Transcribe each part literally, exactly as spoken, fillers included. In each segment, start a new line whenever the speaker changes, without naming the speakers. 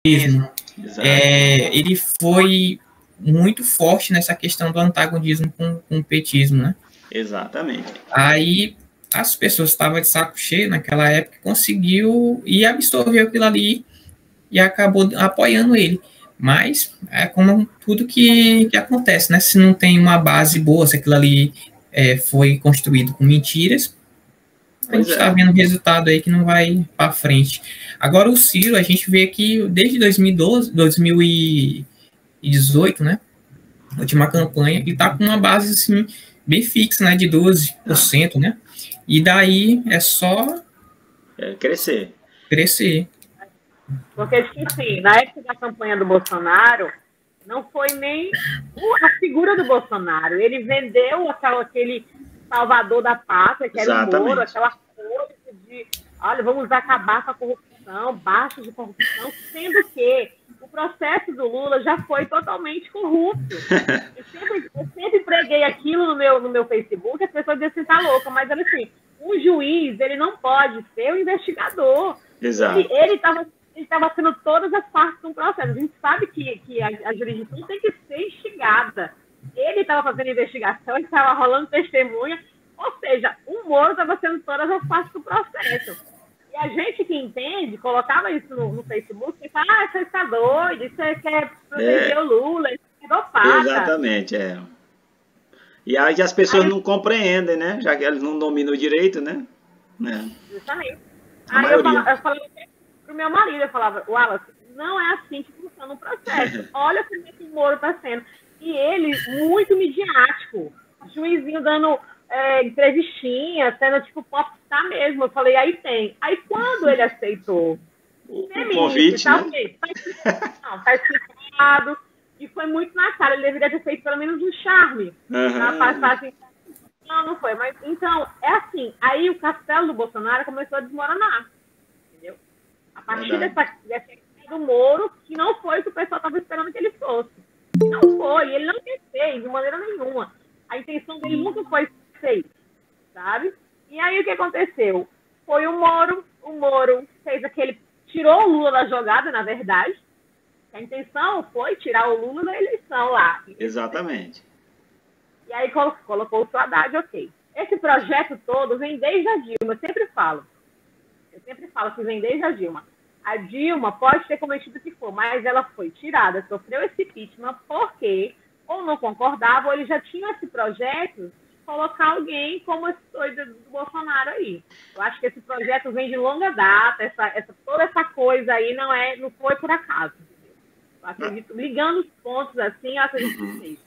é, ele foi muito forte nessa questão do antagonismo com, com o petismo, né?
Exatamente.
Aí as pessoas estavam de saco cheio naquela época, conseguiu e absorveu aquilo ali e acabou apoiando ele. Mas é como tudo que, que acontece, né? Se não tem uma base boa, se aquilo ali é, foi construído com mentiras, a
Pois
gente está
é.
vendo resultado aí que não vai para frente. Agora o Ciro, a gente vê que desde dois mil e doze, dois mil e dezoito, né? Última campanha, ele está com uma base assim, bem fixa, né? De doze por cento, né? E daí é só
É crescer.
crescer.
Porque, tipo assim, na época da campanha do Bolsonaro, não foi nem a figura do Bolsonaro. Ele vendeu aquela, aquele salvador da pátria, que era o Moro, aquela coisa de, olha, vamos acabar com a corrupção, baixo de corrupção, sendo que o processo do Lula já foi totalmente corrupto. Eu sempre, eu sempre preguei aquilo no meu, no meu Facebook, as pessoas diziam assim, tá louca, mas era assim, o juiz, ele não pode ser o investigador.
Exato.
Ele estava ele estava sendo todas as partes do processo. A gente sabe que, que a, a jurisdição tem que ser instigada. Ele estava fazendo investigação, ele estava rolando testemunha, ou seja, o Moro estava sendo todas as partes do processo. E a gente que entende, colocava isso no, no Facebook, e fala, ah, você está doido, isso é quer proteger é. o Lula, isso é dopata.
Exatamente, é. E aí as pessoas aí, não compreendem, né? Já que eles não dominam o direito, né?
É. Justamente.
A
aí
maioria.
eu falava pro meu marido, eu falava, Wallace, não é assim que funciona o processo. Olha como é que o Moro está sendo. E ele, muito midiático, juizinho dando é, entrevistinha, sendo tipo popstar mesmo. Eu falei, aí tem. Aí quando ele aceitou
o, o convite,
tá,
né?
okay, tá, não, tá explicado, e foi muito na cara. Ele deveria ter feito pelo menos um charme.
Uhum.
Pra passar assim, não, não foi. Mas, então, é assim, aí o castelo do Bolsonaro começou a desmoronar. A partir dessa, dessa do Moro, que não foi o que o pessoal estava esperando que ele fosse. Não foi, ele não quer ser, de maneira nenhuma. A intenção dele nunca foi ser, sabe? E aí o que aconteceu? Foi o Moro, o Moro fez aquele, tirou o Lula da jogada, na verdade. A intenção foi tirar o Lula da eleição lá.
Exatamente.
E aí colocou o Haddad, ok. Esse projeto todo vem desde a Dilma, eu sempre falo. Eu sempre falo que vem desde a Dilma. A Dilma pode ter cometido o que for, mas ela foi tirada, sofreu esse impeachment porque ou não concordava, ou ele já tinha esse projeto de colocar alguém como esse doido do Bolsonaro aí. Eu acho que esse projeto vem de longa data, essa, essa, toda essa coisa aí não, é, não foi por acaso. Eu acredito, ligando os pontos assim, eu acredito que seja.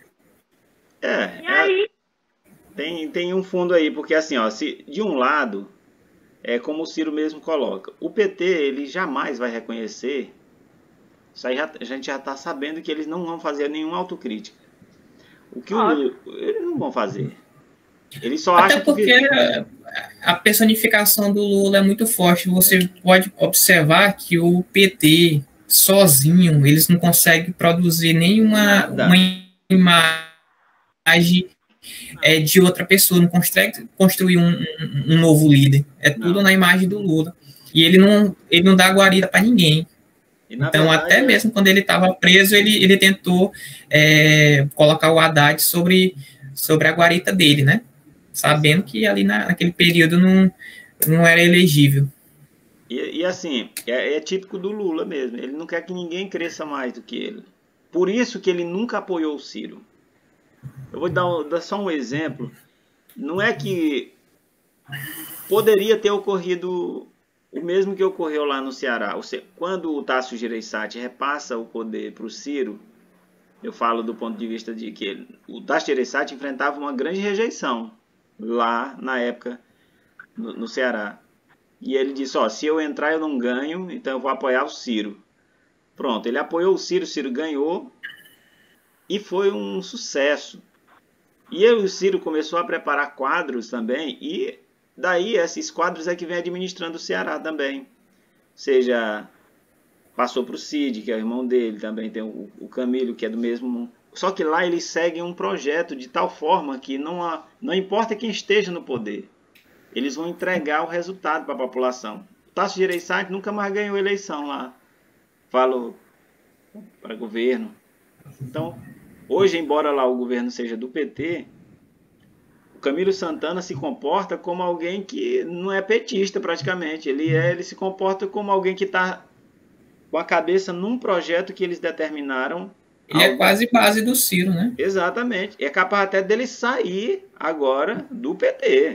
É,
e aí...
É, tem, tem um fundo aí, porque assim, ó, se de um lado... É como o Ciro mesmo coloca. O P T, ele jamais vai reconhecer. Isso aí já, a gente já está sabendo que eles não vão fazer nenhuma autocrítica. O que o Lula, eles não vão fazer. Eles só
Até
acham
porque
que...
a personificação do Lula é muito forte. Você pode observar que o P T, sozinho, eles não conseguem produzir nenhuma uma imagem É, de outra pessoa, não consegue construir um, um, um novo líder. É tudo não. na imagem do Lula. E ele não, ele não dá guarida para ninguém. Então, verdade, até é... mesmo quando ele estava preso, ele, ele tentou é, colocar o Haddad sobre, sobre a guarita dele, né? Sabendo que ali na, naquele período não, não era elegível.
E, e assim, é, é típico do Lula mesmo. Ele não quer que ninguém cresça mais do que ele. Por isso que ele nunca apoiou o Ciro. Eu vou dar, dar só um exemplo. Não é que poderia ter ocorrido o mesmo que ocorreu lá no Ceará. Quando o Tasso Gereissati repassa o poder para o Ciro, eu falo do ponto de vista de que ele, o Tasso Gereissati enfrentava uma grande rejeição lá na época no, no Ceará. E ele disse, ó, se eu entrar eu não ganho, então eu vou apoiar o Ciro. Pronto, ele apoiou o Ciro, o Ciro ganhou e foi um sucesso. E eu, o Ciro começou a preparar quadros também, e daí esses quadros é que vem administrando o Ceará também. Ou seja, passou para o Cid, que é o irmão dele, também tem o, o Camilo, que é do mesmo... Só que lá eles seguem um projeto de tal forma que não, há, não importa quem esteja no poder, eles vão entregar o resultado para a população. O Tasso Gereissati nunca mais ganhou eleição lá. Falo, para governo. Então, hoje, embora lá o governo seja do P T, o Camilo Santana se comporta como alguém que não é petista praticamente. Ele, é, ele se comporta como alguém que está com a cabeça num projeto que eles determinaram.
Ele algo... é quase base do Ciro, né?
Exatamente. É capaz até dele sair agora do P T.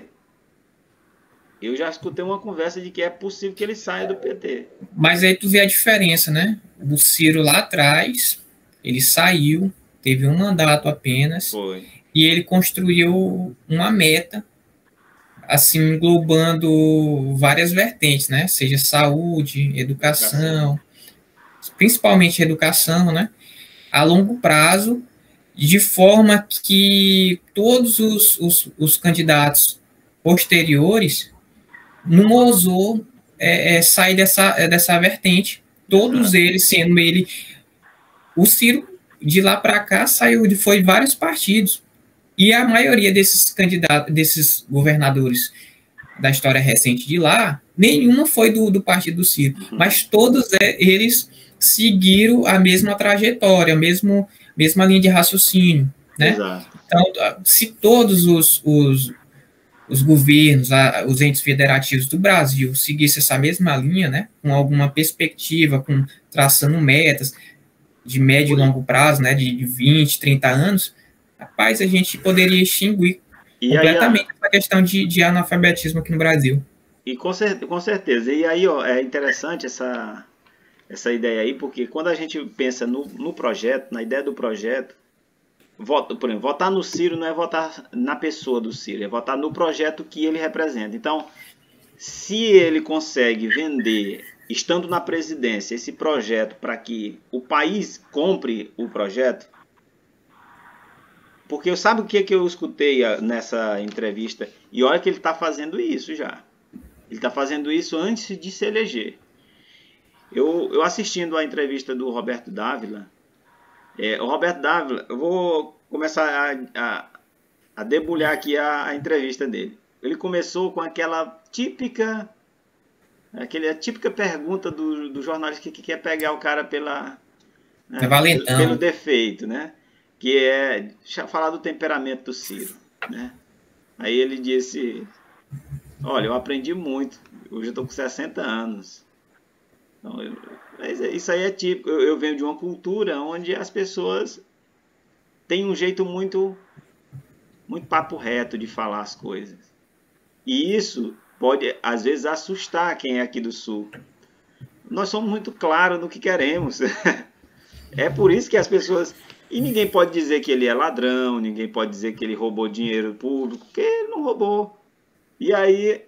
Eu já escutei uma conversa de que é possível que ele saia do P T.
Mas aí tu vê a diferença, né? O Ciro lá atrás, ele saiu, teve um mandato apenas.
Foi.
E ele construiu uma meta, assim, englobando várias vertentes, né? Seja saúde, educação, educação. principalmente educação, né? A longo prazo, de forma que todos os, os, os candidatos posteriores não ousou é, é, sair dessa, dessa vertente, todos Exato. eles sendo ele... O Ciro, de lá para cá, saiu de foi vários partidos. E a maioria desses candidatos, desses governadores da história recente de lá, nenhuma foi do, do partido do Ciro, uhum. mas todos eles seguiram a mesma trajetória, a mesmo, mesma linha de raciocínio, né?
Exato.
Então, se todos os, os, os governos, os entes federativos do Brasil seguissem essa mesma linha, né, com alguma perspectiva, com traçando metas de médio e longo prazo, né, de vinte, trinta anos, rapaz, a gente poderia extinguir e completamente aí, a questão de, de analfabetismo aqui no Brasil.
E com, com certeza. E aí, ó, é interessante essa, essa ideia aí, porque quando a gente pensa no, no projeto, na ideia do projeto, vota, por exemplo, votar no Ciro não é votar na pessoa do Ciro, é votar no projeto que ele representa. Então, se ele consegue vender, estando na presidência, esse projeto para que o país compre o projeto, porque eu sabe o que, que eu escutei nessa entrevista? E olha que ele está fazendo isso já. Ele está fazendo isso antes de se eleger. Eu, eu assistindo a entrevista do Roberto Dávila, é, o Roberto Dávila, eu vou começar a, a, a debulhar aqui a, a entrevista dele. Ele começou com aquela típica, aquela típica pergunta do, do jornalista que, que quer pegar o cara pela, né,
valentão.
pelo defeito, né? Que é falar do temperamento do Ciro, né? Aí ele disse, olha, eu aprendi muito, hoje eu estou com sessenta anos. Então, eu, mas isso aí é típico, eu, eu venho de uma cultura onde as pessoas têm um jeito muito, muito papo reto de falar as coisas. E isso pode, às vezes, assustar quem é aqui do Sul. Nós somos muito claros no que queremos. É por isso que as pessoas... E ninguém pode dizer que ele é ladrão, ninguém pode dizer que ele roubou dinheiro público, porque ele não roubou. E aí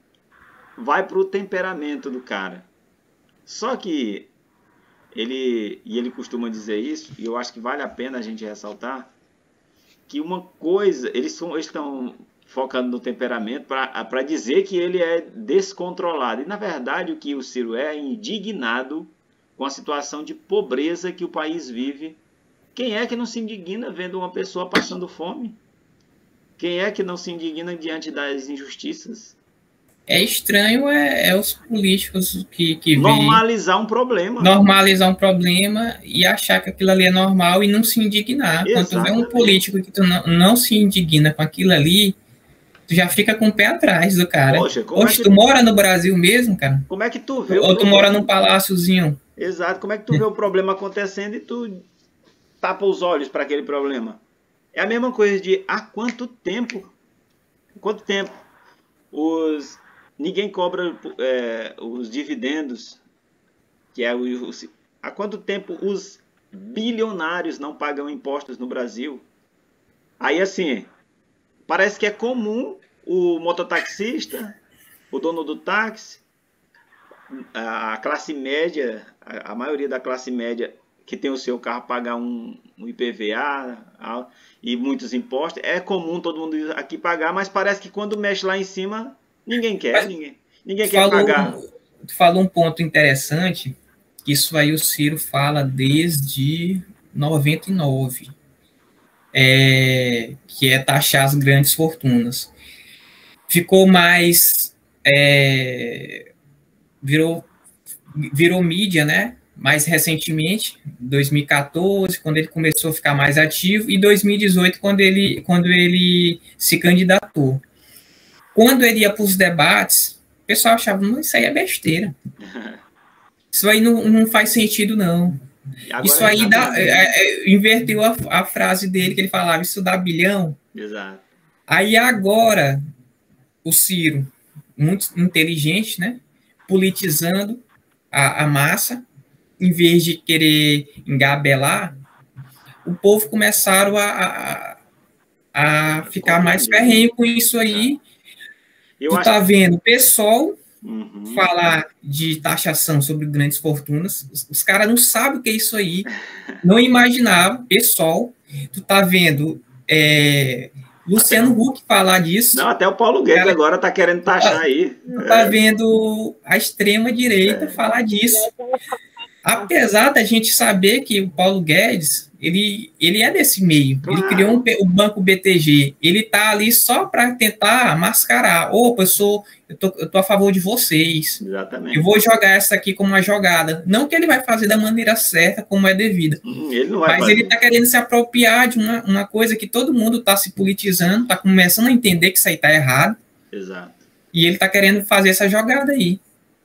vai para o temperamento do cara. Só que ele, e ele costuma dizer isso, e eu acho que vale a pena a gente ressaltar, que uma coisa, eles, são, eles estão focando no temperamento para dizer que ele é descontrolado. E na verdade o que o Ciro é, é indignado com a situação de pobreza que o país vive. Quem é que não se indigna vendo uma pessoa passando fome? Quem é que não se indigna diante das injustiças?
É estranho, é, é os políticos que, que
normalizar um problema.
Normalizar um problema e achar que aquilo ali é normal e não se indignar. Exatamente. Quando tu vê um político que tu não, não se indigna com aquilo ali, tu já fica com o pé atrás do cara.
Poxa, como
Poxa,
é que...
tu mora no Brasil mesmo, cara?
Como é que tu vê?
Ou tu mora num paláciozinho?
Exato, como é que tu vê o problema acontecendo e tu tapa os olhos para aquele problema? É a mesma coisa de há quanto tempo, quanto tempo os, ninguém cobra é, os dividendos, que é o, há quanto tempo os bilionários não pagam impostos no Brasil? Aí assim, parece que é comum o mototaxista, o dono do táxi, a classe média, a maioria da classe média que tem o seu carro pagar um, um I P V A a, e muitos impostos, é comum todo mundo aqui pagar, mas parece que quando mexe lá em cima, ninguém quer, mas ninguém, ninguém quer
falou,
pagar.
Tu falou um ponto interessante, que isso aí o Ciro fala desde noventa e nove, é, que é taxar as grandes fortunas. Ficou mais... É, virou, virou mídia, né? mais recentemente, dois mil e quatorze, quando ele começou a ficar mais ativo, e dois mil e dezoito, quando ele, quando ele se candidatou. Quando ele ia para os debates, o pessoal achava, não, isso aí é besteira. Isso aí não, não faz sentido, não. Isso aí dá, é, é, inverteu a, a frase dele, que ele falava, isso dá bilhão.
Exato.
Aí agora, o Ciro, muito inteligente, né, politizando a, a massa, em vez de querer engabelar, o povo começaram a, a, a ficar mais ferrenho com isso aí. Eu tu tá vendo o pessoal uhum. falar de taxação sobre grandes fortunas, os, os caras não sabem o que é isso aí, não imaginavam, pessoal, tu tá vendo é, Luciano até, Huck falar disso.
Não, até o Paulo Guedes cara, agora tá querendo taxar aí.
Tá é. vendo a extrema-direita é. falar disso. Apesar da gente saber que o Paulo Guedes, ele, ele é desse meio, claro. Ele criou um, o Banco B T G, ele tá ali só para tentar mascarar, opa, eu sou, eu tô, eu tô a favor de vocês,
exatamente.
Eu vou jogar essa aqui como uma jogada, não que ele vai fazer da maneira certa, como é devida,
hum, ele não vai
mas
fazer.
Ele tá querendo se apropriar de uma, uma coisa que todo mundo tá se politizando, tá começando a entender que isso aí tá errado,
exato.
E ele tá querendo fazer essa jogada aí.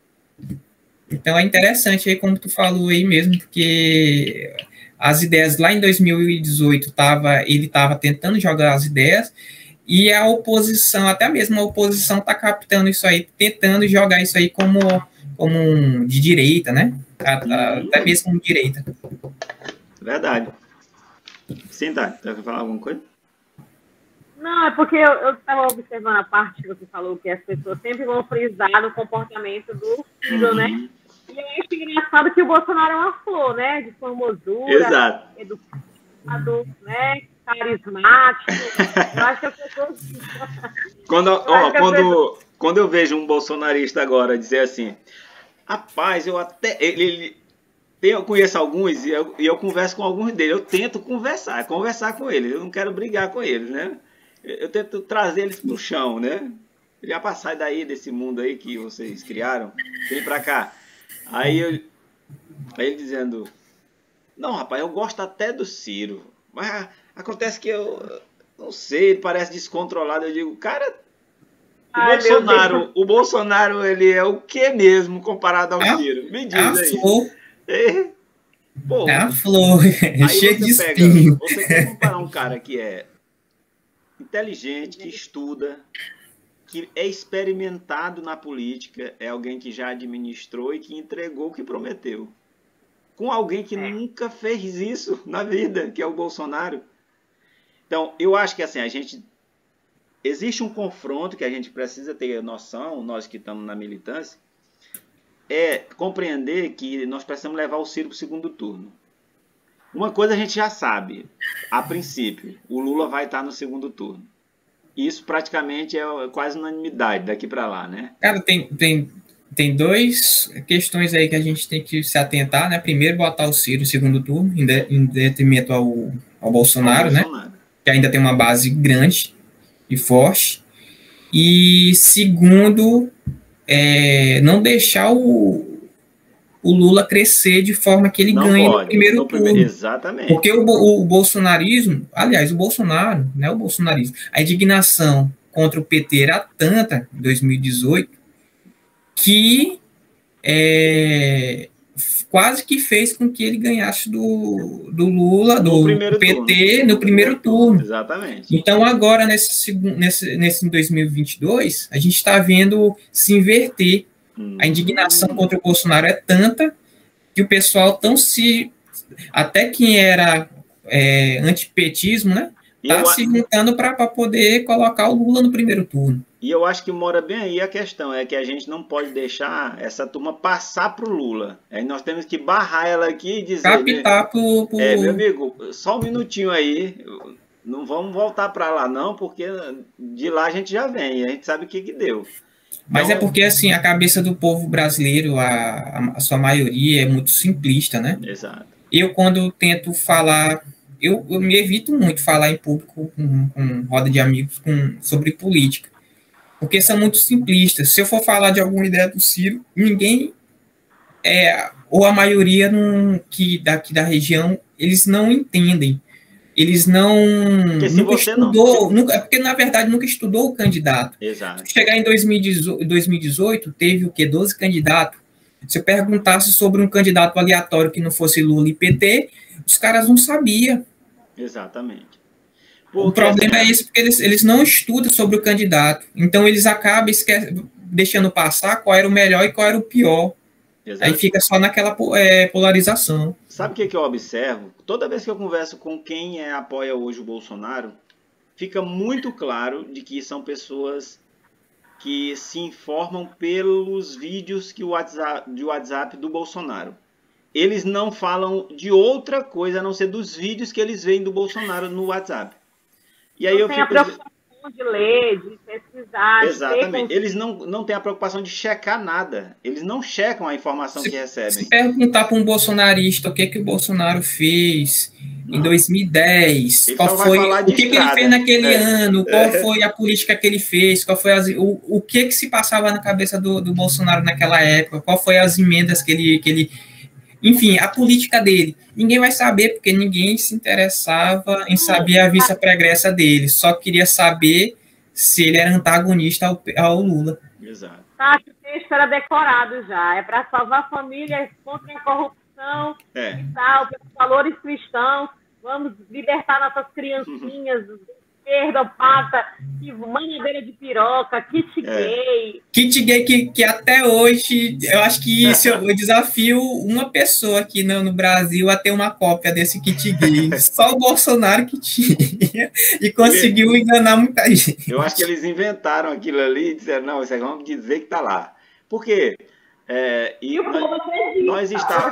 Então é interessante aí, como tu falou aí mesmo, porque as ideias lá em dois mil e dezoito, tava, ele estava tentando jogar as ideias, e a oposição, até mesmo a oposição está captando isso aí, tentando jogar isso aí como, como um de direita, né? Até mesmo como direita.
Verdade. Sim, tá. Você quer falar alguma coisa?
Não, é porque eu estava observando a parte que você falou, que as pessoas sempre vão frisar no comportamento do Ciro, uhum. né? E eu acho engraçado que o Bolsonaro é uma flor, né? De formosura,
exato.
Educado, né? Carismático. Eu acho que as pessoas...
quando, ó, quando, pessoa... quando eu vejo um bolsonarista agora dizer assim, rapaz, eu até... Ele, ele, eu conheço alguns e eu, e eu converso com alguns deles. Eu tento conversar, conversar com eles. Eu não quero brigar com eles, né? Eu tento trazer eles pro chão, né? Já pra sair daí, desse mundo aí que vocês criaram, vem pra cá. Aí, eu, aí ele dizendo, não, rapaz, eu gosto até do Ciro, mas acontece que eu não sei, ele parece descontrolado. Eu digo, cara, o Ai, Bolsonaro, o Bolsonaro, ele é o que mesmo comparado ao
é,
Ciro? Me diz
é
aí.
Flor.
É, pô,
é a flor, é cheio de
pega,
espinho.
Você quer comparar um cara que é inteligente, que estuda, que é experimentado na política, é alguém que já administrou e que entregou o que prometeu, com alguém que é. nunca fez isso na vida, que é o Bolsonaro. Então, eu acho que assim, a gente existe um confronto que a gente precisa ter noção, nós que estamos na militância, é compreender que nós precisamos levar o Ciro para o segundo turno. Uma coisa a gente já sabe, a princípio, o Lula vai estar no segundo turno. Isso praticamente é quase unanimidade daqui para lá, né?
Cara, tem, tem, tem duas questões aí que a gente tem que se atentar, né? Primeiro, botar o Ciro no segundo turno, em, de, em detrimento ao, ao Bolsonaro, ao né? Bolsonaro. Que ainda tem uma base grande e forte. E segundo, é, não deixar o, o Lula crescer de forma que ele não ganhe pode, no primeiro no turno. Primeiro,
exatamente.
Porque o, o, o bolsonarismo, aliás, o Bolsonaro, né, o bolsonarismo, a indignação contra o P T era tanta em dois mil e dezoito que é, quase que fez com que ele ganhasse do, do Lula, do, do P T, turno. no primeiro turno.
Exatamente.
Então, agora, nesse, nesse, nesse dois mil e vinte e dois, a gente está vendo se inverter. A indignação contra o Bolsonaro é tanta que o pessoal tão se... Até quem era é, antipetismo, né? Tá se juntando para poder colocar o Lula no primeiro turno.
E eu acho que mora bem aí a questão, é que a gente não pode deixar essa turma passar pro Lula. Aí nós temos que barrar ela aqui e dizer...
Captar pro, pro...
É, meu amigo, só um minutinho aí, não vamos voltar para lá não, porque de lá a gente já vem, a gente sabe o que que deu.
Mas
então,
é porque, assim, a cabeça do povo brasileiro, a, a sua maioria, é muito simplista, né?
Exato.
Eu, quando tento falar... Eu, eu me evito muito falar em público com, com roda de amigos com, sobre política. Porque são muito simplistas. Se eu for falar de alguma ideia do Ciro, ninguém... É, ou a maioria não, que daqui da região, eles não entendem. Eles não
Porque se
nunca
você
estudou,
não...
nunca, porque na verdade nunca estudou o candidato.
Exato.
Se chegar em dois mil e dezoito, teve o quê? doze candidatos. Se eu perguntasse sobre um candidato aleatório que não fosse Lula e P T, os caras não sabiam.
Exatamente.
Porque, o problema assim, é esse, porque eles, eles não estudam sobre o candidato. Então, eles acabam esque... deixando passar qual era o melhor e qual era o pior. Exato. Aí fica só naquela é, polarização.
Sabe o que, que eu observo? Toda vez que eu converso com quem é, apoia hoje o Bolsonaro, fica muito claro de que são pessoas que se informam pelos vídeos que o WhatsApp, de WhatsApp do Bolsonaro. Eles não falam de outra coisa a não ser dos vídeos que eles veem do Bolsonaro no WhatsApp. E aí
não
eu
tem
fico...
a preocupação de ler, de pesquisar.
Exatamente.
De
eles não, não têm a preocupação de checar nada. Eles não checam a informação
se,
que recebem.
Se perguntar para um bolsonarista o que, que o Bolsonaro fez não. em dois mil e dez,
ele
qual foi, o que, que ele fez naquele
é.
ano, qual é. foi a política que ele fez, qual foi as, o, o que, que se passava na cabeça do, do Bolsonaro naquela época, qual foi as emendas que ele... Que ele enfim, a política dele. Ninguém vai saber, porque ninguém se interessava em saber a vista pregressa dele. Só queria saber se ele era antagonista ao, ao Lula.
Exato.
Tá, o texto era decorado já. É para salvar a família contra a corrupção
é.
e tal, pelos valores cristãos. Vamos libertar nossas criancinhas... esquerda, pata, mamadeira de piroca, kit é. gay.
Kit gay que, que até hoje, eu acho que isso eu desafio uma pessoa aqui no, no Brasil a ter uma cópia desse kit gay. Só o Bolsonaro que tinha e conseguiu enganar muita gente.
Eu acho que eles inventaram aquilo ali e disseram, não, isso aí vamos dizer que tá lá. Por quê? É, e
e
nós, nós estamos...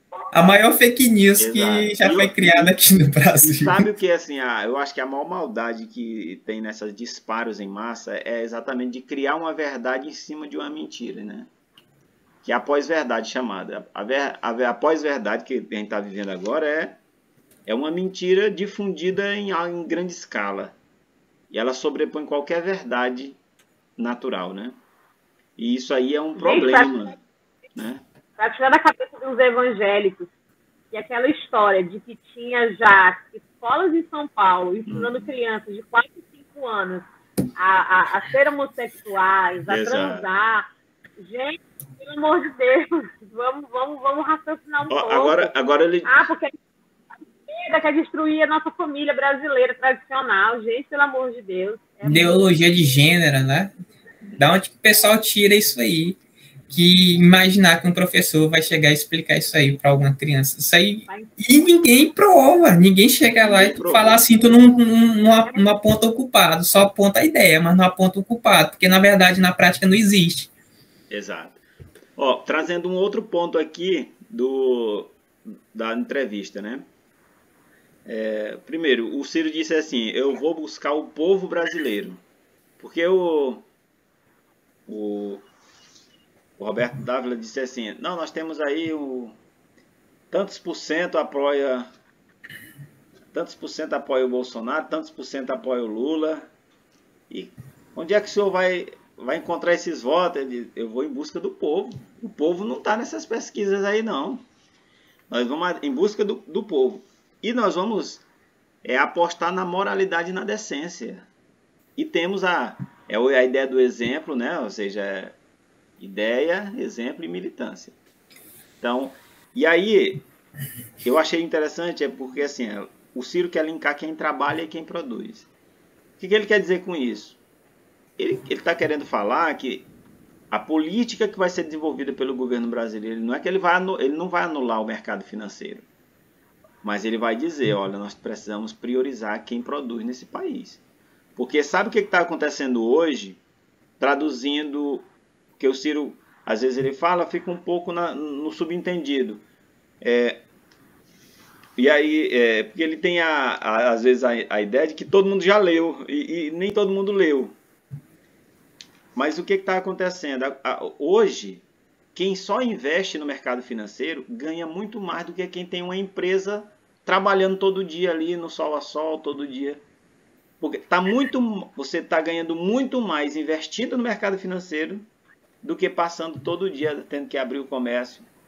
A maior fake news Exato. que já foi criada aqui no Brasil.
E sabe o que é assim? Ah, eu acho que a maior maldade que tem nessas disparos em massa é exatamente de criar uma verdade em cima de uma mentira, né? Que é a pós-verdade chamada. A, ver, a, a pós-verdade que a gente está vivendo agora é, é uma mentira difundida em, em grande escala. E ela sobrepõe qualquer verdade natural, né? E isso aí é um problema, né?
Para tirar da cabeça dos evangélicos, que aquela história de que tinha já escolas em São Paulo ensinando hum. crianças de quatro e cinco anos a, a, a ser homossexuais, a Exato. transar. Gente, pelo amor de Deus, vamos, vamos, vamos raciocinar um
oh,
pouco.
Agora, agora ele...
Ah, porque a esquerda quer destruir a nossa família brasileira tradicional. Gente, pelo amor de Deus.
É Ideologia muito... de gênero, né? Da onde que o pessoal tira isso aí? Que imaginar que um professor vai chegar e explicar isso aí para alguma criança. Isso aí, e ninguém prova, ninguém chega lá e fala assim, tu não, não, não aponta o culpado, só aponta a ideia, mas não aponta o culpado, porque na verdade na prática não existe.
Exato. Ó, trazendo um outro ponto aqui do, da entrevista, né? É, primeiro, o Ciro disse assim, eu vou buscar o povo brasileiro, porque o... o O Roberto Dávila disse assim, não, nós temos aí o tantos por cento apoia tantos por cento apoia o Bolsonaro, tantos por cento apoia o Lula. E onde é que o senhor vai, vai encontrar esses votos? Ele, eu vou em busca do povo. O povo não está nessas pesquisas aí, não. Nós vamos em busca do, do povo. E nós vamos é, apostar na moralidade e na decência. E temos a, é a ideia do exemplo, né? Ou seja... Ideia, exemplo e militância. Então, e aí, eu achei interessante, é porque assim, o Ciro quer linkar quem trabalha e quem produz. O que, que ele quer dizer com isso? Ele está querendo falar que a política que vai ser desenvolvida pelo governo brasileiro, não é que ele, vai, ele não vai anular o mercado financeiro, mas ele vai dizer, olha, nós precisamos priorizar quem produz nesse país. Porque sabe o que está acontecendo hoje? Traduzindo... que o Ciro, às vezes ele fala, fica um pouco na, no subentendido. É, e aí, é, porque ele tem, a, a, às vezes, a, a ideia de que todo mundo já leu, e, e nem todo mundo leu. Mas o que está acontecendo? A, a, hoje, quem só investe no mercado financeiro ganha muito mais do que quem tem uma empresa trabalhando todo dia ali, no sol a sol, todo dia. Porque tá muito, você está ganhando muito mais investindo no mercado financeiro do que passando todo dia tendo que abrir o comércio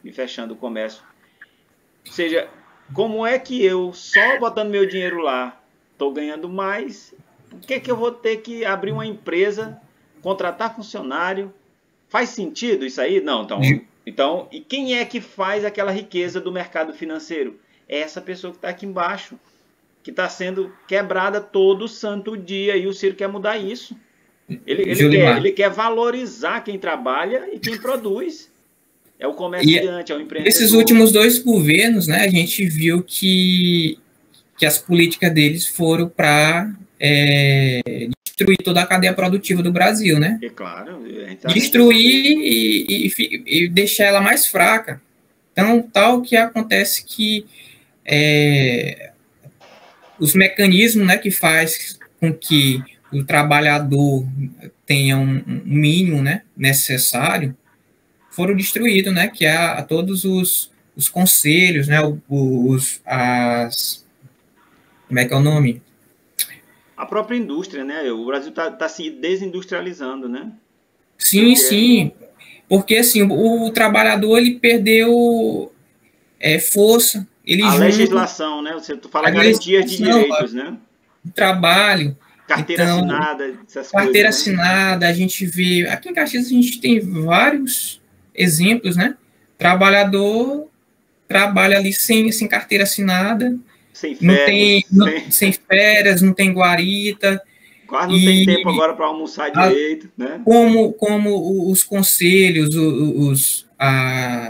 e fechando o comércio. Ou seja, como é que eu, só botando meu dinheiro lá, estou ganhando mais? Por que que eu vou ter que abrir uma empresa, contratar funcionário? Faz sentido isso aí? Não, então... Então, e quem é que faz aquela riqueza do mercado financeiro? É essa pessoa que está aqui embaixo, que está sendo quebrada todo santo dia, e o Ciro quer mudar isso. Ele, ele, quer, ele quer valorizar quem trabalha e quem produz. É o comerciante, e é o empreendedor.
Esses últimos dois governos, né, a gente viu que, que as políticas deles foram para é, destruir toda a cadeia produtiva do Brasil, né?
É claro. Tá
destruir e, e, e deixar ela mais fraca. Então, tal que acontece que é, os mecanismos, né, que faz com que o trabalhador tenha um, um mínimo, né, necessário, foram destruídos, né, que é a, a todos os, os conselhos, né, os, as, como é que é o nome?
A própria indústria, né, o Brasil está tá se desindustrializando, né?
Sim, porque... sim, porque assim, o, o trabalhador, ele perdeu é, força, ele
a
junto,
legislação, né, você fala garantias de direitos, né?
Trabalho.
Carteira então, assinada, essas
carteira
coisas,
assinada, né? A gente vê, aqui em Caxias a gente tem vários exemplos, né? Trabalhador trabalha ali sem, sem carteira assinada,
sem férias,
não tem, não,
sem...
sem férias, não tem guarita.
Quase não e, tem tempo agora para almoçar direito, a, né?
Como, como os conselhos, os, os, a,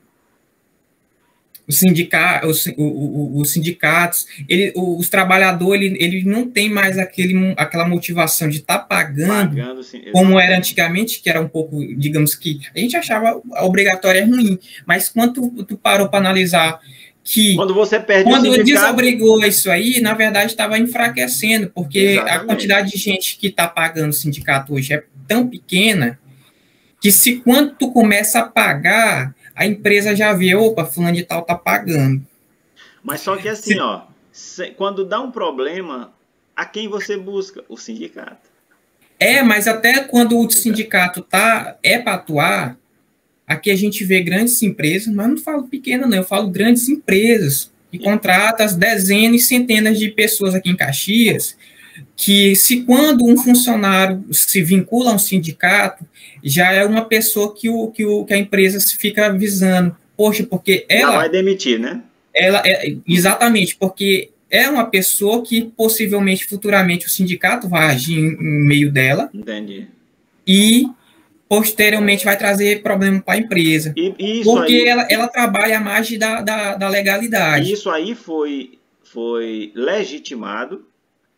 os, sindica, os, os, os sindicatos, ele, os trabalhadores, ele, ele não tem mais aquele, aquela motivação de estar tá pagando, pagando sim, como era antigamente, que era um pouco, digamos que, a gente achava obrigatório é ruim, mas quando tu, tu parou para analisar que
quando você perde
quando
o sindicato...
desobrigou isso aí, na verdade estava enfraquecendo, porque exatamente. A quantidade de gente que está pagando o sindicato hoje é tão pequena que se quando tu começa a pagar, a empresa já vê, opa, fulano de tal tá pagando.
Mas só que assim, se... ó, se, quando dá um problema, a quem você busca? O sindicato.
É, mas até quando o sindicato tá, é para atuar, aqui a gente vê grandes empresas, mas não falo pequena não, eu falo grandes empresas, que contratam as dezenas e centenas de pessoas aqui em Caxias, que se quando um funcionário se vincula a um sindicato, já é uma pessoa que, o, que, o, que a empresa fica avisando. Poxa, porque ela...
Ela vai demitir, né?
Ela é, exatamente, porque é uma pessoa que possivelmente, futuramente, o sindicato vai agir em, em meio dela.
Entendi.
E... posteriormente vai trazer problema para a empresa.
E, isso
porque
aí,
ela, ela trabalha à margem da, da, da legalidade.
Isso aí foi, foi legitimado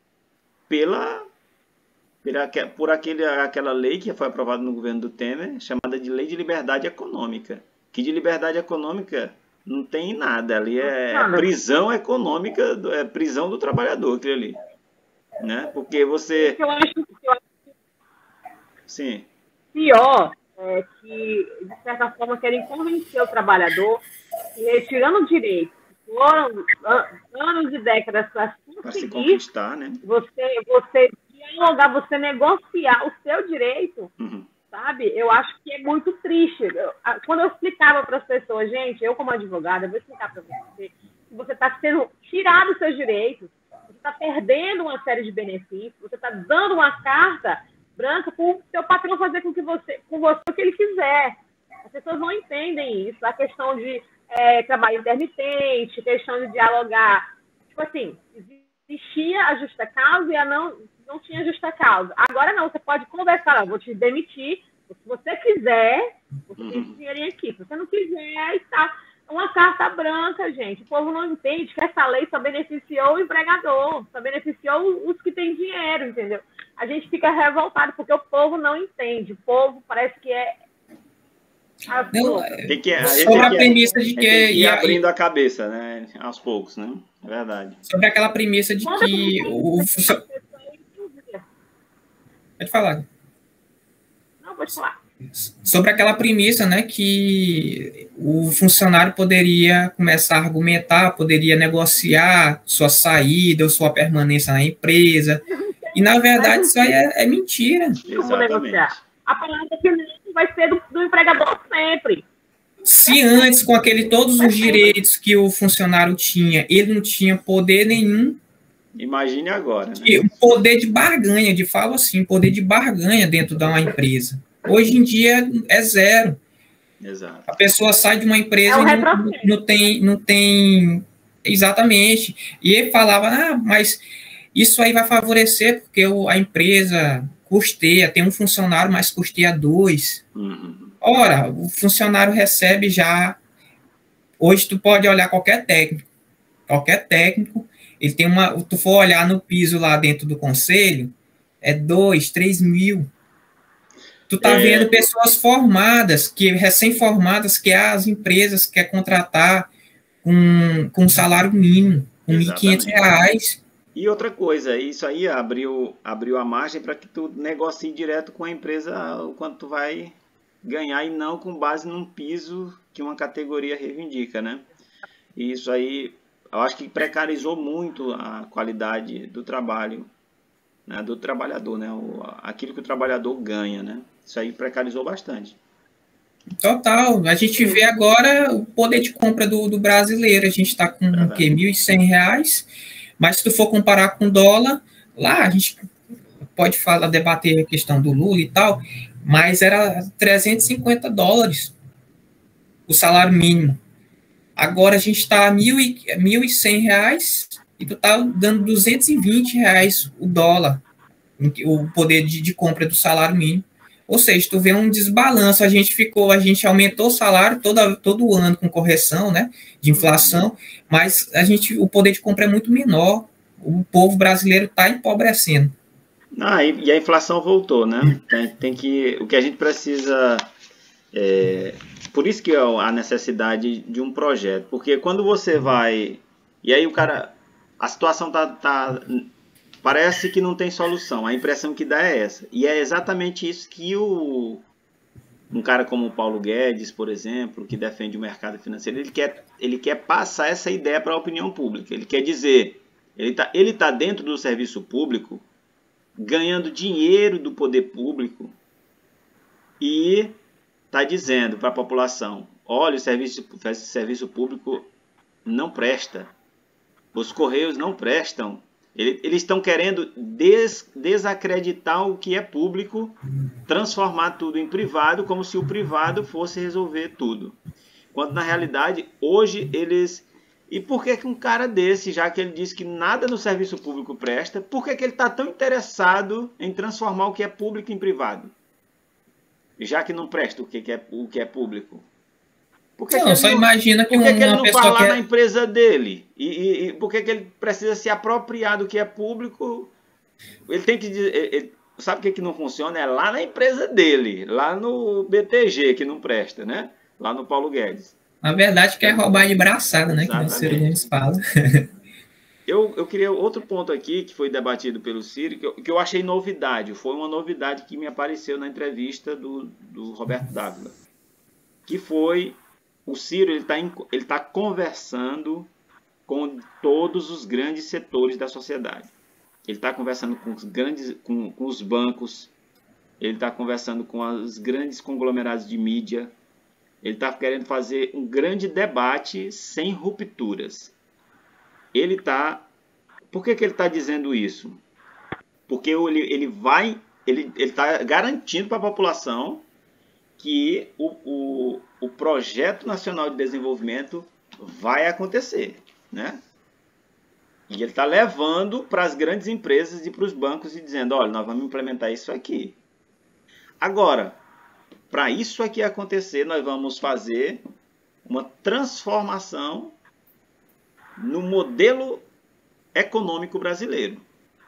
pela, pela, por aquele, aquela lei que foi aprovada no governo do Temer, chamada de Lei de Liberdade Econômica. Que de liberdade econômica não tem nada. Ali é, é prisão econômica, é prisão do trabalhador, aquilo ali. Né? Porque você...
Eu acho, eu acho...
Sim.
Pior é que, de certa forma, querem convencer o trabalhador que, retirando direitos, foram anos e décadas para conseguir,
conquistar, né?
você, você dialogar, você negociar o seu direito, uhum. sabe? Eu acho que é muito triste. Eu, quando eu explicava para as pessoas, gente, eu como advogada, eu vou explicar para você que você está sendo tirado os seus direitos, você está perdendo uma série de benefícios, você está dando uma carta branca para o seu patrão fazer com que você, com você o que ele quiser. As pessoas não entendem isso. A questão de é, trabalho intermitente, questão de dialogar. Tipo assim, existia a justa causa e a não, não tinha justa causa. Agora não, você pode conversar, eu vou te demitir. Se você quiser, você tem esse dinheirinho aqui. Se você não quiser, está uma carta branca, gente. O povo não entende que essa lei só beneficiou o empregador, só beneficiou os que têm dinheiro, entendeu? A gente fica revoltado porque o povo não entende. O povo parece que é...
Não,
tem que, a
sobre a premissa de que...
Ir abrindo a cabeça, né? Aos poucos, né? É verdade.
Sobre aquela premissa de que... o Pode falar.
Não, pode falar.
Sobre aquela premissa, né, que o funcionário poderia começar a argumentar, poderia negociar sua saída ou sua permanência na empresa, e na verdade isso aí é, é mentira.
Como negociar? A palavra que não vai ser do, do empregador sempre.
Se antes, com aquele todos os direitos que o funcionário tinha, ele não tinha poder nenhum.
Imagine agora. Né?
O poder de barganha, de falo assim, poder de barganha dentro de uma empresa. Hoje em dia é zero.
Exato.
A pessoa sai de uma empresa
é um
e não, não tem, não tem. Exatamente. E ele falava, ah, mas isso aí vai favorecer porque a empresa custeia, tem um funcionário, mas custeia dois.
Uhum.
Ora, o funcionário recebe já. Hoje tu pode olhar qualquer técnico, qualquer técnico, ele tem uma. Tu for olhar no piso lá dentro do conselho, é dois, três mil. Tu tá é... vendo pessoas formadas, que recém-formadas, que as empresas querem contratar com, com salário mínimo, com mil e quinhentos reais.
E outra coisa, isso aí abriu, abriu a margem para que tu negocie direto com a empresa o quanto tu vai ganhar e não com base num piso que uma categoria reivindica, né? E isso aí, eu acho que precarizou muito a qualidade do trabalho, né, do trabalhador, né? O, aquilo que o trabalhador ganha, né? Isso aí precarizou bastante.
Total. A gente vê agora o poder de compra do, do brasileiro. A gente está com é o quê? mil e cem reais. Mas se tu for comparar com o dólar, lá a gente pode falar, debater a questão do Lula e tal, mas era trezentos e cinquenta dólares o salário mínimo. Agora a gente está a mil e cem reais e tu tá dando duzentos e vinte reais o dólar, o poder de, de compra do salário mínimo. Ou seja, tu vê um desbalanço, a gente ficou, a gente aumentou o salário toda, todo ano com correção, né, de inflação, mas a gente, o poder de compra é muito menor, o povo brasileiro está empobrecendo.
Ah, e, e a inflação voltou, né? Tem, tem que, o que a gente precisa, é, por isso que é a necessidade de um projeto, porque quando você vai, e aí o cara, a situação tá, tá parece que não tem solução, a impressão que dá é essa. E é exatamente isso que o, um cara como o Paulo Guedes, por exemplo, que defende o mercado financeiro, ele quer, ele quer passar essa ideia para a opinião pública. Ele quer dizer, ele está ele tá dentro do serviço público, ganhando dinheiro do poder público e está dizendo para a população, olha, o serviço, o serviço público não presta, os Correios não prestam. Eles estão querendo des, desacreditar o que é público, transformar tudo em privado, como se o privado fosse resolver tudo. Quando, na realidade, hoje eles... E por que que um cara desse, já que ele disse que nada no serviço público presta, por que que ele está tão interessado em transformar o que é público em privado? Já que não presta o que é, o que é público.
Por que não, que só não, imagina que,
por que,
uma
que ele não
pessoa
fala
quer...
na empresa dele? E, e, e por que, que ele precisa se apropriar do que é público? Ele tem que dizer... Ele, sabe o que, que não funciona? É lá na empresa dele, lá no B T G, que não presta, né? Lá no Paulo Guedes.
Na verdade, quer roubar de braçada, né? Exatamente. Que o Ciro Gomes fala.
eu, eu queria outro ponto aqui, que foi debatido pelo Ciro, que eu, que eu achei novidade. Foi uma novidade que me apareceu na entrevista do, do Roberto Dávila. Que foi... O Ciro ele está ele tá conversando com todos os grandes setores da sociedade. Ele está conversando com os grandes, com, com os bancos. Ele está conversando com os grandes conglomerados de mídia. Ele está querendo fazer um grande debate sem rupturas. Ele está... Por que que ele está dizendo isso? Porque ele, ele vai... Ele está garantindo para a população que o, o, o Projeto Nacional de Desenvolvimento vai acontecer, né? E ele está levando para as grandes empresas e para os bancos e dizendo, olha, nós vamos implementar isso aqui. Agora, para isso aqui acontecer, nós vamos fazer uma transformação no modelo econômico brasileiro.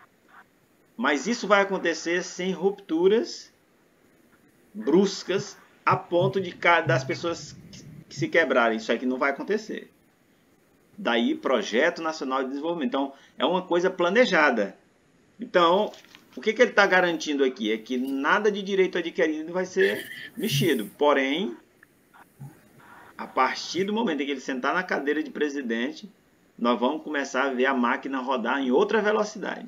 Mas isso vai acontecer sem rupturas bruscas a ponto de das pessoas que se quebrarem. Isso aqui não vai acontecer. Daí, Projeto Nacional de Desenvolvimento. Então, é uma coisa planejada. Então, o que, que ele está garantindo aqui? É que nada de direito adquirido vai ser mexido. Porém, a partir do momento em que ele sentar na cadeira de presidente, nós vamos começar a ver a máquina rodar em outra velocidade.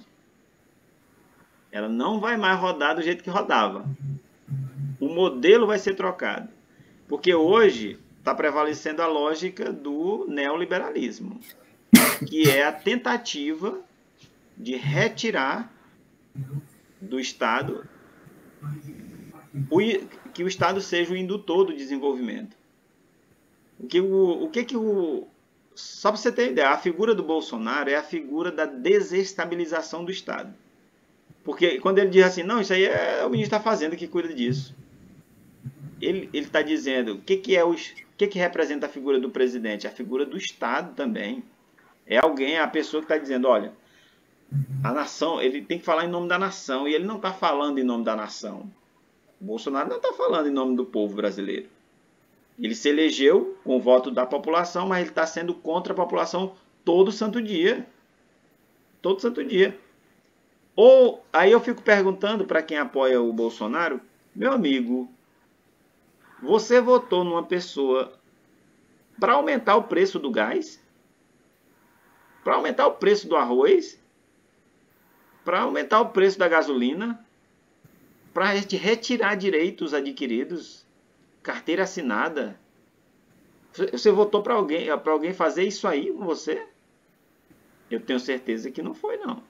Ela não vai mais rodar do jeito que rodava. O modelo vai ser trocado. Porque hoje, está prevalecendo a lógica do neoliberalismo, que é a tentativa de retirar do Estado o, que o Estado seja o indutor do desenvolvimento. O que o, o que que o Só para você ter ideia, a figura do Bolsonaro é a figura da desestabilização do Estado. Porque quando ele diz assim, não, isso aí é o ministro da Fazenda que cuida disso. Ele está dizendo, o que, que, é o, que, que representa a figura do presidente? A figura do Estado também. É alguém, a pessoa que está dizendo, olha, a nação, ele tem que falar em nome da nação, e ele não está falando em nome da nação. O Bolsonaro não está falando em nome do povo brasileiro. Ele se elegeu com o voto da população, mas ele está sendo contra a população todo santo dia. Todo santo dia. Ou, aí eu fico perguntando para quem apoia o Bolsonaro, meu amigo, você votou numa pessoa para aumentar o preço do gás? Para aumentar o preço do arroz? Para aumentar o preço da gasolina? Para retirar direitos adquiridos? Carteira assinada? Você votou para alguém, para alguém fazer isso aí com você? Eu tenho certeza que não foi, não.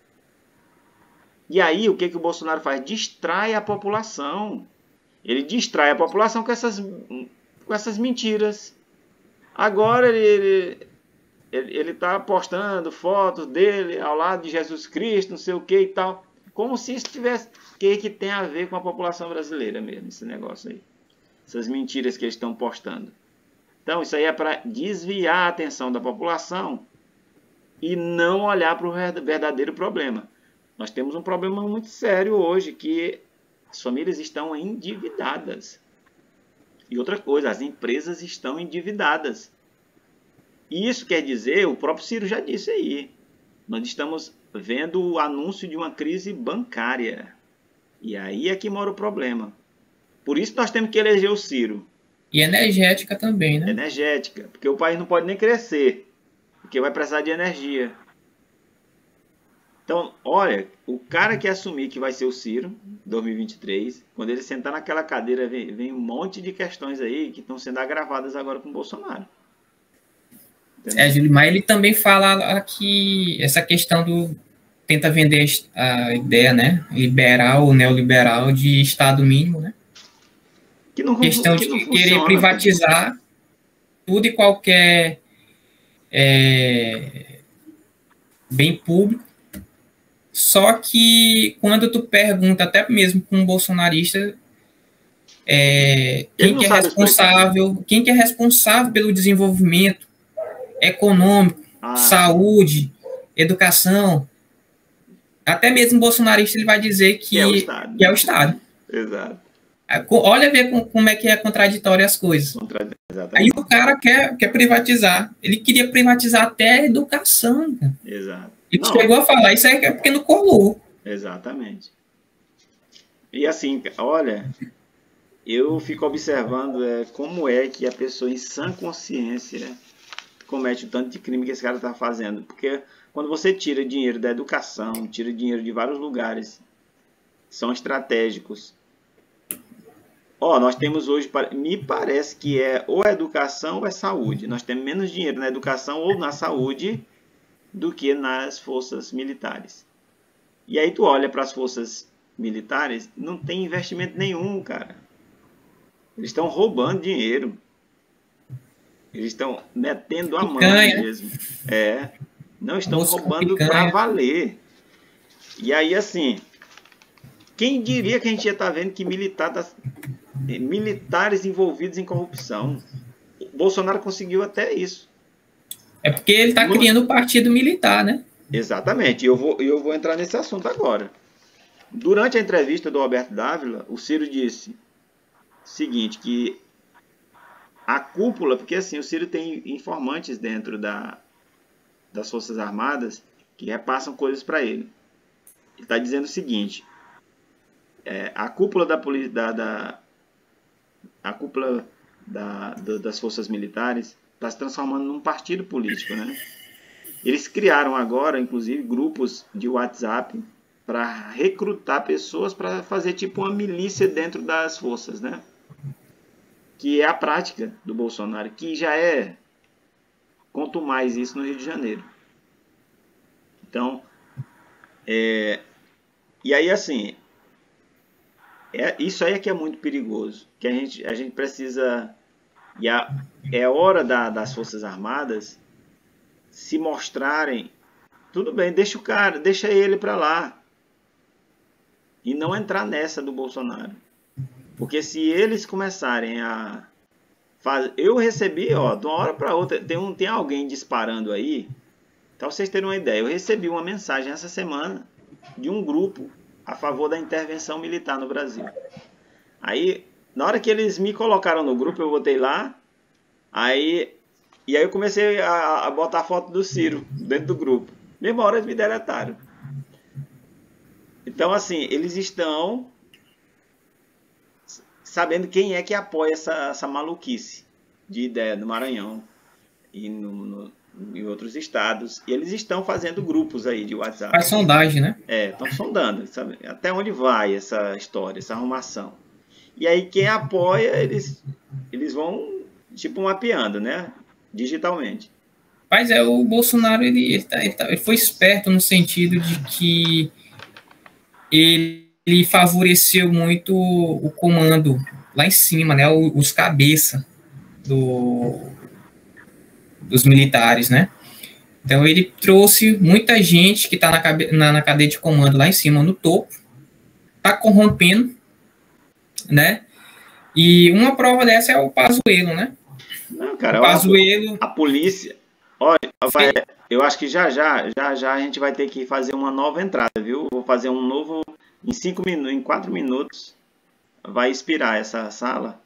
E aí, o que, que o Bolsonaro faz? Distrai a população. Ele distrai a população com essas, com essas mentiras. Agora ele ele está postando fotos dele ao lado de Jesus Cristo, não sei o que e tal. Como se isso tivesse... O que, que tem a ver com a população brasileira mesmo, esse negócio aí? Essas mentiras que eles estão postando. Então, isso aí é para desviar a atenção da população e não olhar para o verdadeiro problema. Nós temos um problema muito sério hoje, que as famílias estão endividadas. E outra coisa, as empresas estão endividadas. E isso quer dizer, o próprio Ciro já disse aí, nós estamos vendo o anúncio de uma crise bancária. E aí é que mora o problema. Por isso nós temos que eleger o Ciro.
E energética também, né?
Energética, porque o país não pode nem crescer, porque vai precisar de energia. Então, olha, o cara que assumir que vai ser o Ciro, dois mil e vinte e três, quando ele sentar naquela cadeira, vem, vem um monte de questões aí que estão sendo agravadas agora com o Bolsonaro.
Entendeu? É, Júlio, mas ele também fala que essa questão do... Tenta vender a ideia, né? Liberal, neoliberal, de Estado mínimo, né?
Que não,
questão
que
de
não
querer
funciona,
privatizar cara. Tudo e qualquer é, bem público. Só que quando tu pergunta, até mesmo com um bolsonarista, é, quem que é responsável, explicar. quem que é responsável pelo desenvolvimento econômico, ah. saúde, educação, até mesmo bolsonarista ele vai dizer que, que é o Estado. Que é o Estado.
Exato.
Olha ver como é que é contraditório as coisas. Exatamente. Aí o cara quer, quer privatizar. Ele queria privatizar até a educação. Cara.
Exato.
Ele não. chegou a falar, isso é porque não colou.
Exatamente. E assim, olha, eu fico observando é, como é que a pessoa em sã consciência comete o tanto de crime que esse cara está fazendo. Porque quando você tira dinheiro da educação, tira dinheiro de vários lugares, são estratégicos. Ó, nós temos hoje, me parece que é ou educação ou é saúde. Nós temos menos dinheiro na educação ou na saúde do que nas forças militares. E aí tu olha para as forças militares, não tem investimento nenhum, cara. Eles estão roubando dinheiro. Eles estão metendo a mão mesmo. É, não estão roubando para valer. E aí, assim, quem diria que a gente ia estar vendo que militar tá, militares envolvidos em corrupção? O Bolsonaro conseguiu até isso.
É porque ele está criando o partido militar, né?
Exatamente. Eu vou, eu vou entrar nesse assunto agora. Durante a entrevista do Alberto Dávila, o Ciro disse o seguinte, que a cúpula, porque assim, o Ciro tem informantes dentro da, das Forças Armadas que repassam coisas para ele. Ele está dizendo o seguinte, é, a cúpula da polícia, da, da, a cúpula da, da, das Forças Militares está se transformando num partido político, né? Eles criaram agora, inclusive, grupos de WhatsApp para recrutar pessoas para fazer tipo uma milícia dentro das forças, né? que é a prática do Bolsonaro, que já é quanto mais isso no Rio de Janeiro. Então, é, e aí assim, é, isso aí é que é muito perigoso, que a gente, a gente precisa, e a, é hora da, das Forças Armadas se mostrarem, tudo bem, deixa o cara, deixa ele para lá, e não entrar nessa do Bolsonaro. Porque se eles começarem a fazer... Eu recebi, ó, de uma hora para outra, tem, um, tem alguém disparando aí, para vocês terem uma ideia, eu recebi uma mensagem essa semana de um grupo a favor da intervenção militar no Brasil. Aí, na hora que eles me colocaram no grupo, eu botei lá, aí, e aí eu comecei a, a botar a foto do Ciro dentro do grupo. Mesma hora eles me deletaram. Então, assim, eles estão sabendo quem é que apoia essa, essa maluquice de ideia no Maranhão e no, no, em outros estados. E eles estão fazendo grupos aí de WhatsApp.
Faz sondagem, né?
É, estão sondando, sabe? Até onde vai essa história, essa arrumação. E aí quem apoia, eles, eles vão, tipo, mapeando, né? Digitalmente.
Mas é, o Bolsonaro, ele, ele, tá, ele, tá, ele foi esperto no sentido de que ele, ele favoreceu muito o comando lá em cima, né? Os cabeça do, dos militares, né? Então ele trouxe muita gente que está na, na, na cadeia de comando lá em cima, no topo, está corrompendo, né? E uma prova dessa é o Pazuello, né?
Não, cara,
o Pazuello,
a, a polícia... Olha, vai, eu acho que já, já, já, já a gente vai ter que fazer uma nova entrada, viu? Vou fazer um novo... Em cinco minutos, em quatro minutos, vai expirar essa sala.